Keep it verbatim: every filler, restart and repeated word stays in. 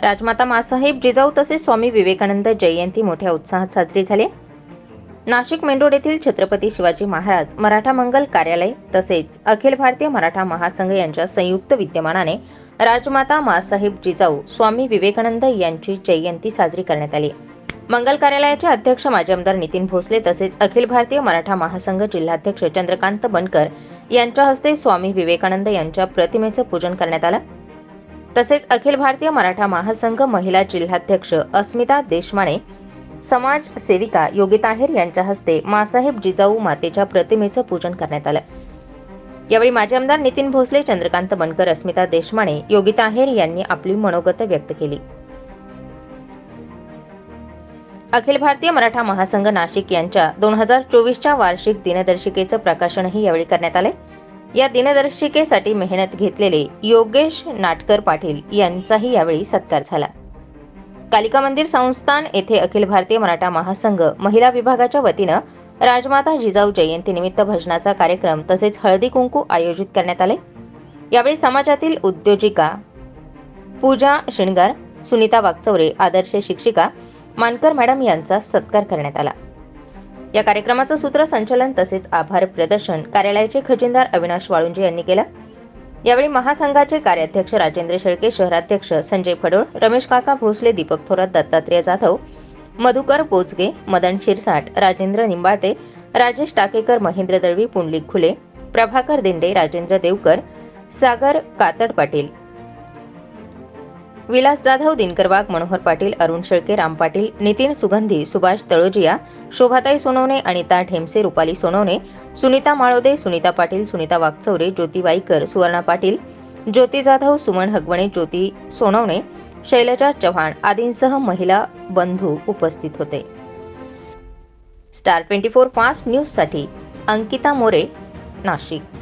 राजमाता माँसाहेब जिजाऊ तसेच स्वामी विवेकानंद जयंती मोठ्या उत्साहात साजरी झाली। नाशिक मेंढोड येथील छत्रपती शिवाजी महाराज मराठा मंगल कार्यालय तसेच अखिल भारतीय मराठा महासंघ यांच्या संयुक्त विद्यमानाने राजमाता माँसाहेब जिजाऊ स्वामी विवेकानंद यांची जयंती साजरी करण्यात आली। मंगल कार्यालयाचे अध्यक्ष माजी आमदार नितीन भोसले तसेच अखिल भारतीय मराठा महासंघ जिल्हाध्यक्ष चंद्रकांत बनकर यांच्या हस्ते स्वामी विवेकानंद यांच्या प्रतिमेचे पूजन करण्यात आले। तसेच अखिल भारतीय मराठा महासंघ महिला जिल्हाध्यक्ष अस्मिता देशमाने, समाज सेविका योगिता आहेर यांच्या हस्ते माँसाहेब जिजाऊ मातेच्या प्रतिमेचे पूजन करण्यात आले। यावेळी माजी आमदार नितीन भोसले, चंद्रकांत बनकर, अस्मिता देशमाने, योगिता आहेर यांनी आपली मनोगत व्यक्त केली। अखिल भारतीय मराठा महासंघ नाशिक यांच्या दोन हजार चोवीसच्या वार्षिक दिनदर्शिकेचे प्रकाशनही यावेळी करण्यात आले। या दिनदर्शिकेसाठी मेहनत घेतलेले योगेश नाटकर पाटील यांचाही यावेळी सत्कार झाला। कालिका मंदिर संस्थान येथे अखिल भारतीय मराठा महासंघ महिला विभागाच्या वतीने राजमाता जिजाऊ जयंतीनिमित्त भजनाचा कार्यक्रम तसेच हळदी कुंकू आयोजित करण्यात आले। यावेळी समाजातील उद्योजिका पूजा शिणगार, सुनीता वागचौरे, आदर्श शिक्षिका मानकर मॅडम यांचा सत्कार करण्यात आला। या कार्यक्रमाचे सूत्रसंचालन तसेच आभार प्रदर्शन कार्यालयाचे खजिनदार अविनाश वाळुंजे यांनी केले। यावेळी महासंघाचे कार्याध्यक्ष राजेंद्र शेळके, शहराध्यक्ष संजय फडोळ, रमेश काका भोसले, दीपक थोरात, दत्तात्रेय जाधव, मधुकर पोचगे, मदन शिरसाट, राजेंद्र निंबाळते, राजेश टाकेकर, महेंद्र दळवी, पुंडलिक खुले, प्रभाकर दिंडे, राजेंद्र देवकर, सागर कातड पाटील, विलास जाधव, दिनकर वाघ, मनोहर पाटील, अरुण शेळके, राम पाटील, नितीन सुगंधी, सुभाष तळोजिया, शोभाताई सोनवणे, अनिता ढेमसे, रुपाली सोनवणे, सुनीता माळोदे, सुनीता पाटील, सुनीता वागचौरे, ज्योती वाईकर, सुवर्णा पाटील, ज्योती जाधव, सुमन हगवणे, ज्योती सोनवणे, शैलजा चव्हाण आदींसह महिला बंधू उपस्थित होते। Star twenty four fast news साठी अंकिता मोरे, नाशिक।